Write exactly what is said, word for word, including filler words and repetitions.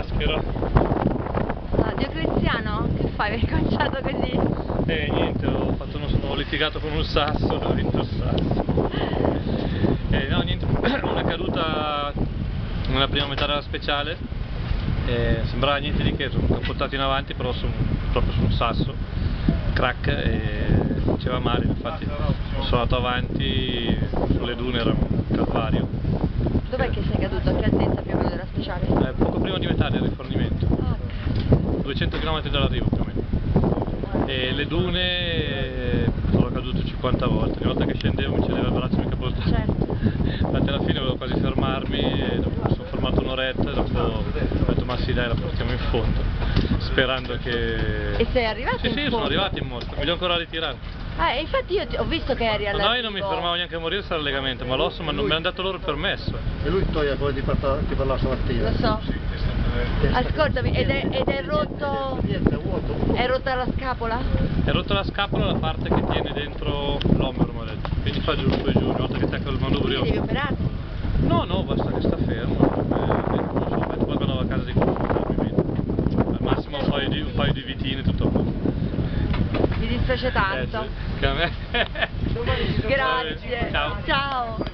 maschera. Ah, Diocleziano, che fai? Mi hai conciato così? E niente, ho, fatto uno, ho litigato con un sasso e ho vinto il sasso. E no, niente, una caduta nella prima metà della speciale, e sembrava niente di che, sono capottato in avanti però su, proprio su un sasso, crack, e faceva male, infatti sono andato avanti, sulle dune era un calvario. Dov'è che sei caduto? A che altezza più o meno della speciale? Eh, poco prima di metà del rifornimento, Ah, duecento chilometri dall'arrivo più o meno. E le dune eh, sono caduto cinquanta volte, ogni volta che scendevo mi cedeva il braccio e mi capottavo. certo. Infatti alla fine volevo quasi fermarmi, e dopo mi sono fermato un'oretta e dopo ho detto ma sì dai, la portiamo in fondo, sperando che... E sei arrivato Sì in sì, fondo? sono arrivato in moto, mi devo ancora ritirare. Ah, e infatti io ti- ho visto che eri all'arrivo. No, io non mi fermavo neanche a morire se era il legamento, ma l'osso, ma non mi hanno dato loro il permesso. E lui toglie quello di parlare di parlare stamattina. Lo so. Ascoltami, ed è, ed è rotto... Niente, vuoto. È rotta la scapola? È rotta la scapola, la parte che tiene dentro l'omero, mi ha detto. Quindi fa giù su e giù, una volta che attacca il manubrio. Quindi devi operarti? No, no, basta che sta fermo. Eh, non so, metto poi quando vado a casa di consultarmi bene. Al massimo un paio di, un paio di vitine, tutto a posto. Mi dispiace Eh, tanto. sì, che a me... Grazie. Ciao. Ciao.